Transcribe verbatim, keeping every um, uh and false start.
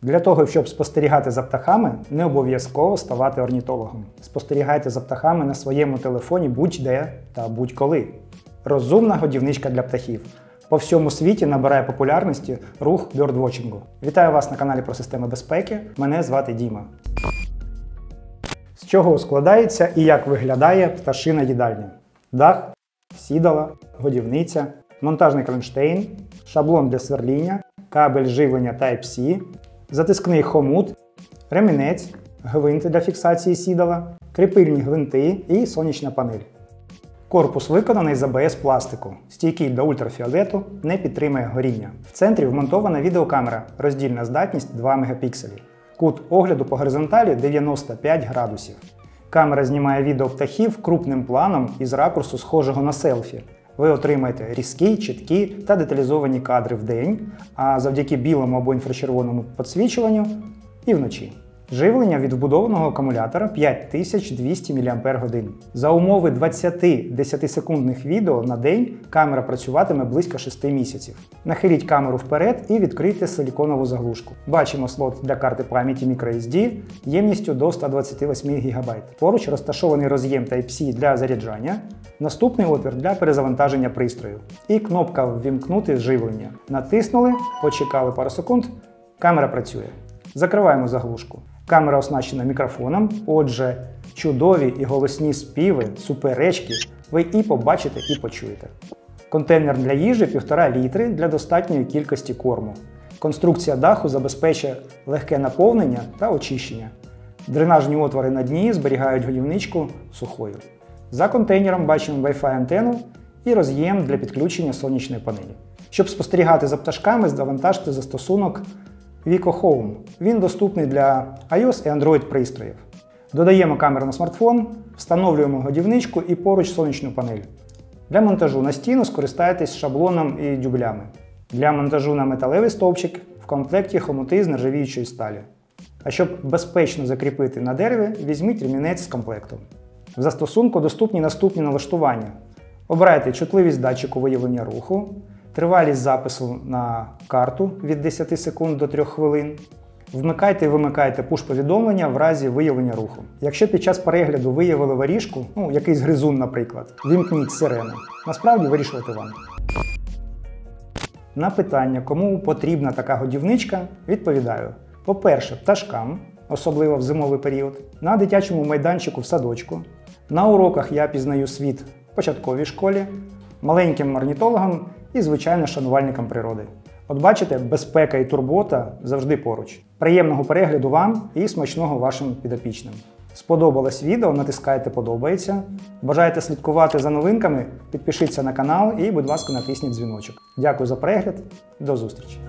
Для того, щоб спостерігати за птахами, не обов'язково ставати орнітологом. Спостерігайте за птахами на своєму телефоні будь-де та будь-коли. Розумна годівничка для птахів. По всьому світі набирає популярності рух бьордвотчингу. Вітаю вас на каналі про системи безпеки. Мене звати Діма. З чого складається і як виглядає пташина їдальня? Дах, сідала, годівниця, монтажний кронштейн, шаблон для сверління, кабель живлення Type-C, затискний хомут, ремінець, гвинти для фіксації сідала, кріпильні гвинти і сонячна панель. Корпус виконаний з а бе ес пластику, стійкий до ультрафіолету, не підтримує горіння. В центрі вмонтована відеокамера, роздільна здатність два мегапікселі. Кут огляду по горизонталі дев'яносто п'ять градусів. Камера знімає відео птахів крупним планом із ракурсу схожого на селфі. Ви отримаєте різкі, чіткі та деталізовані кадри вдень, а завдяки білому або інфрачервоному підсвічуванню і вночі. Живлення від вбудованого акумулятора п'ять тисяч двісті міліампер-годин. За умови двадцяти десятисекундних відео на день камера працюватиме близько шести місяців. Нахиліть камеру вперед і відкрийте силіконову заглушку. Бачимо слот для карти пам'яті microSD ємністю до ста двадцяти восьми гігабайт. Поруч розташований роз'єм Type-C для заряджання, наступний отвір для перезавантаження пристрою і кнопка «Ввімкнути живлення». Натиснули, почекали пару секунд, камера працює. Закриваємо заглушку. Камера оснащена мікрофоном, отже, чудові і голосні співи, суперечки ви і побачите, і почуєте. Контейнер для їжі півтора літри для достатньої кількості корму. Конструкція даху забезпечує легке наповнення та очищення. Дренажні отвори на дні зберігають годівничку сухою. За контейнером бачимо Wi-Fi антенну і роз'єм для підключення сонячної панелі. Щоб спостерігати за пташками, завантажте застосунок Vico Home. Він доступний для iOS і Android пристроїв. Додаємо камеру на смартфон, встановлюємо годівничку і поруч сонячну панель. Для монтажу на стіну скористайтесь шаблоном і дюбелями. Для монтажу на металевий стовпчик в комплекті хомути з нержавіючої сталі. А щоб безпечно закріпити на дереві, візьміть ремінець з комплекту. В застосунку доступні наступні налаштування. Обирайте чутливість датчику виявлення руху, тривалість запису на карту від десяти секунд до трьох хвилин. Вмикайте і вимикайте пуш-повідомлення в разі виявлення руху. Якщо під час перегляду виявили воріжку, ну якийсь гризун, наприклад, вімкніть сирену. Насправді вирішувати вам. На питання, кому потрібна така годівничка, відповідаю. По-перше, пташкам, особливо в зимовий період, на дитячому майданчику в садочку, на уроках я пізнаю світ в початковій школі, маленьким орнітологам і, звичайно, шанувальникам природи. От бачите, безпека і турбота завжди поруч. Приємного перегляду вам і смачного вашим підопічним. Сподобалось відео? Натискайте «Подобається». Бажаєте слідкувати за новинками? Підпишіться на канал і, будь ласка, натисніть дзвіночок. Дякую за перегляд. До зустрічі!